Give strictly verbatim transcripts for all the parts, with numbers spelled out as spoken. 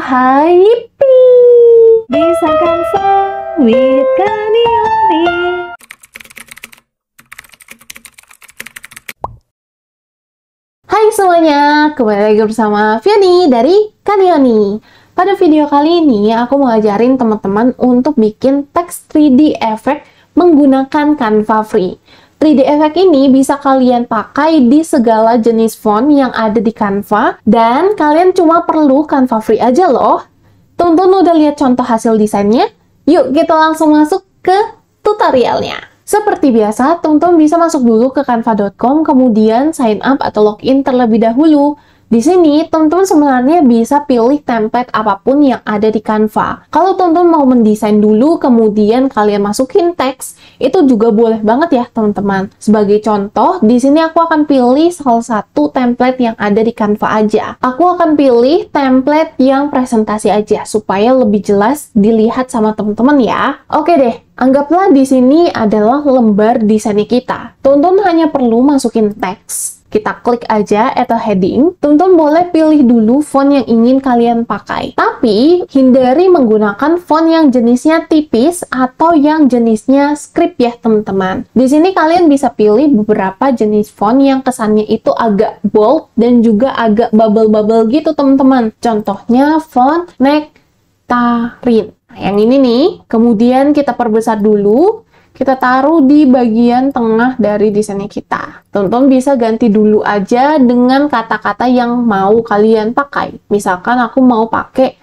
Haipi bisa Canva with Kanioni. Hai semuanya, kembali lagi bersama Fiani dari Kanioni. Pada video kali ini aku mau ajarin teman-teman untuk bikin teks three D effect menggunakan Canva Free. three D effect ini bisa kalian pakai di segala jenis font yang ada di Canva, dan kalian cuma perlu Canva Free aja loh. Teman-teman udah lihat contoh hasil desainnya? Yuk kita langsung masuk ke tutorialnya. Seperti biasa, teman-teman bisa masuk dulu ke canva dot com, kemudian sign up atau login terlebih dahulu. Di sini, teman-teman sebenarnya bisa pilih template apapun yang ada di Canva. Kalau teman-teman mau mendesain dulu, kemudian kalian masukin teks, itu juga boleh banget ya, teman-teman. Sebagai contoh, di sini aku akan pilih salah satu template yang ada di Canva aja. Aku akan pilih template yang presentasi aja, supaya lebih jelas dilihat sama teman-teman ya. Oke deh, anggaplah di sini adalah lembar desainnya kita. Teman-teman hanya perlu masukin teks. Kita klik aja atau heading. Teman-teman boleh pilih dulu font yang ingin kalian pakai. Tapi, hindari menggunakan font yang jenisnya tipis atau yang jenisnya script ya, teman-teman. Di sini kalian bisa pilih beberapa jenis font yang kesannya itu agak bold dan juga agak bubble-bubble gitu, teman-teman. Contohnya font Nectarine. Nah, yang ini nih. Kemudian kita perbesar dulu. Kita taruh di bagian tengah dari desainnya kita. Teman-teman bisa ganti dulu aja dengan kata-kata yang mau kalian pakai. Misalkan aku mau pakai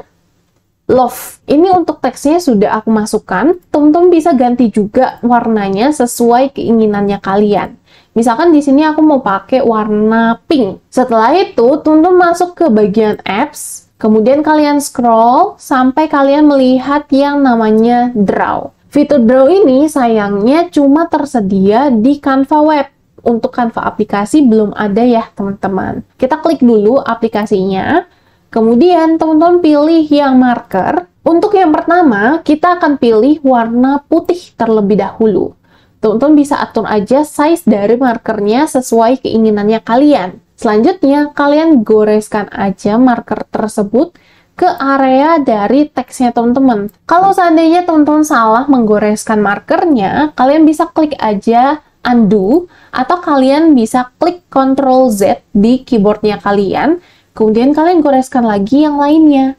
love. Ini untuk teksnya sudah aku masukkan. Teman-teman bisa ganti juga warnanya sesuai keinginannya kalian. Misalkan di sini aku mau pakai warna pink. Setelah itu, teman-teman masuk ke bagian apps. Kemudian kalian scroll sampai kalian melihat yang namanya draw. Fitur draw ini sayangnya cuma tersedia di Canva Web. Untuk Canva aplikasi belum ada ya, teman-teman. Kita klik dulu aplikasinya. Kemudian teman-teman pilih yang marker. Untuk yang pertama, kita akan pilih warna putih terlebih dahulu. Teman-teman bisa atur aja size dari markernya sesuai keinginannya kalian. Selanjutnya, kalian goreskan aja marker tersebut ke area dari teksnya teman-teman. Kalau seandainya teman-teman salah menggoreskan markernya, kalian bisa klik aja undo, atau kalian bisa klik control Z di keyboardnya kalian, kemudian kalian goreskan lagi yang lainnya.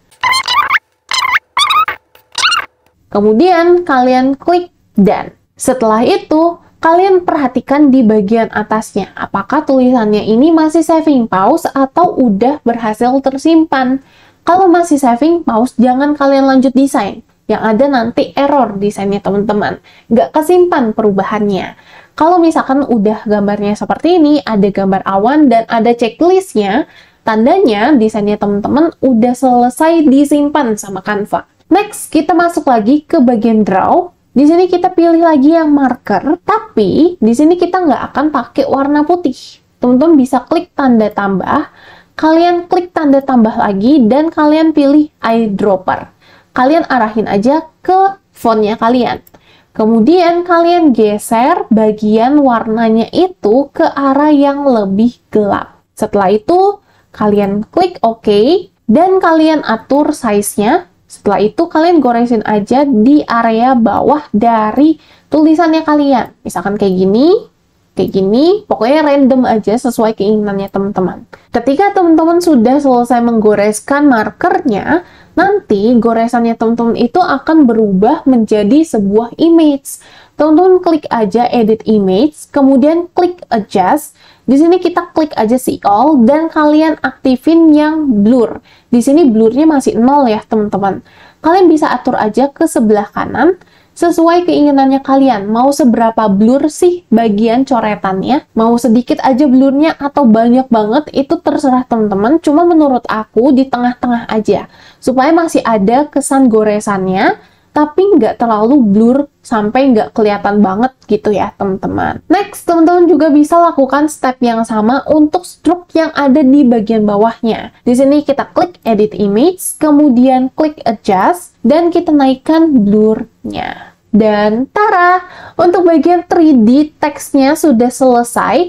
Kemudian kalian klik done. Setelah itu, kalian perhatikan di bagian atasnya, apakah tulisannya ini masih saving pause atau udah berhasil tersimpan. Kalau masih saving pause, jangan kalian lanjut desain. Yang ada nanti error desainnya teman-teman. Nggak kesimpan perubahannya. Kalau misalkan udah gambarnya seperti ini, ada gambar awan dan ada checklistnya, tandanya desainnya teman-teman udah selesai disimpan sama Canva. Next, kita masuk lagi ke bagian draw. Di sini kita pilih lagi yang marker, tapi di sini kita nggak akan pakai warna putih. Teman-teman bisa klik tanda tambah. Kalian klik tanda tambah lagi dan kalian pilih eyedropper. Kalian arahin aja ke fontnya kalian. Kemudian kalian geser bagian warnanya itu ke arah yang lebih gelap. Setelah itu kalian klik OK dan kalian atur size-nya. Setelah itu kalian goresin aja di area bawah dari tulisannya kalian. Misalkan kayak gini. Kayak gini, pokoknya random aja sesuai keinginannya teman-teman. Ketika teman-teman sudah selesai menggoreskan markernya, nanti goresannya teman-teman itu akan berubah menjadi sebuah image. Teman-teman klik aja edit image, kemudian klik adjust. Di sini kita klik aja see all dan kalian aktifin yang blur. Di sini blurnya masih nol ya teman-teman. Kalian bisa atur aja ke sebelah kanan sesuai keinginannya kalian. Mau seberapa blur sih bagian coretannya? Mau sedikit aja blurnya atau banyak banget? Itu terserah teman-teman. Cuma menurut aku di tengah-tengah aja. Supaya masih ada kesan goresannya, tapi nggak terlalu blur sampai nggak kelihatan banget gitu ya teman-teman. Next, teman-teman juga bisa lakukan step yang sama untuk stroke yang ada di bagian bawahnya. Di sini kita klik edit image, kemudian klik adjust, dan kita naikkan blurnya. Dan tara, untuk bagian three D teksnya sudah selesai.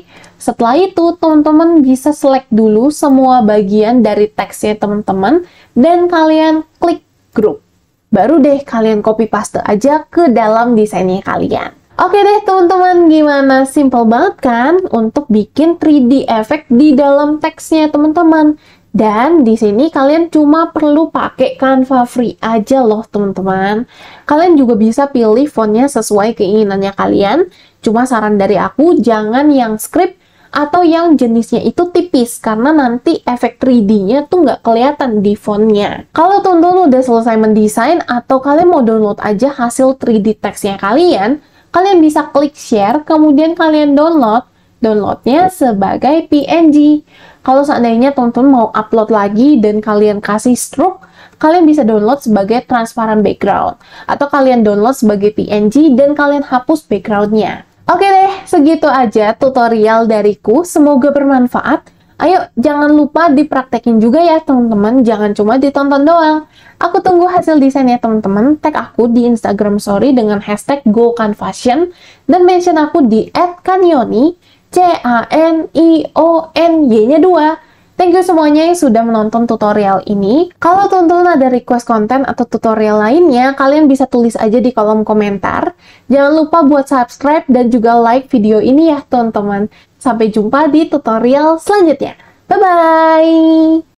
Setelah itu, teman-teman bisa select dulu semua bagian dari teksnya teman-teman, dan kalian klik grup. Baru deh kalian copy paste aja ke dalam desainnya kalian. Oke deh teman-teman, gimana? Simple banget kan untuk bikin tiga D effect di dalam teksnya teman-teman. Dan di sini kalian cuma perlu pakai Canva free aja loh teman-teman. Kalian juga bisa pilih fontnya sesuai keinginannya kalian. Cuma saran dari aku, jangan yang script atau yang jenisnya itu tipis, karena nanti efek tiga D-nya tuh nggak kelihatan di fontnya. Kalau teman-teman udah selesai mendesain atau kalian mau download aja hasil tiga D teksnya kalian, kalian bisa klik share, kemudian kalian download, downloadnya sebagai P N G. Kalau seandainya teman-teman mau upload lagi dan kalian kasih stroke, kalian bisa download sebagai transparent background, atau kalian download sebagai P N G dan kalian hapus backgroundnya. Oke deh, segitu aja tutorial dariku, semoga bermanfaat. Ayo, jangan lupa dipraktekin juga ya teman-teman, jangan cuma ditonton doang. Aku tunggu hasil desainnya teman-teman, tag aku di Instagram Story dengan hashtag GoCanFashion, dan mention aku di et kanioni, C A N I O N Y-nya dua. Thank you semuanya yang sudah menonton tutorial ini. Kalau teman-teman ada request konten atau tutorial lainnya, kalian bisa tulis aja di kolom komentar. Jangan lupa buat subscribe dan juga like video ini ya teman-teman. Sampai jumpa di tutorial selanjutnya. Bye-bye!